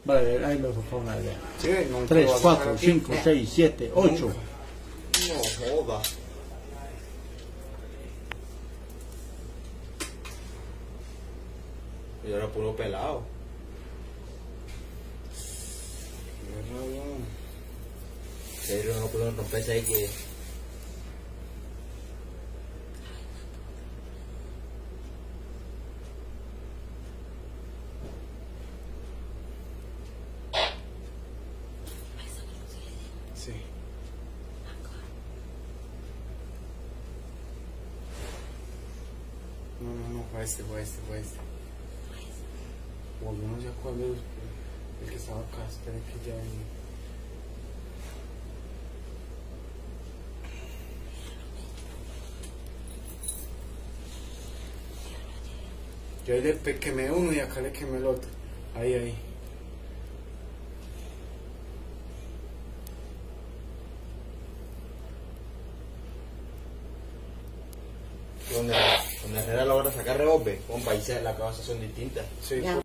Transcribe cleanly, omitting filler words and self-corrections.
Vale, ahí lo pongo allá. Sí, no, 3, 4, 5, 6, 7, 8. No joda. Yo era puro pelado. Pero no puedo romperse ahí que... Sí. No, fue este. O yo no sé cuál es el que estaba acá, espera que ya venía. Yo ahí le quemé uno y acá le quemé el otro. Ahí. Donde Herrera logra sacar rebote, compa, y las cabezas son distintas. Sí.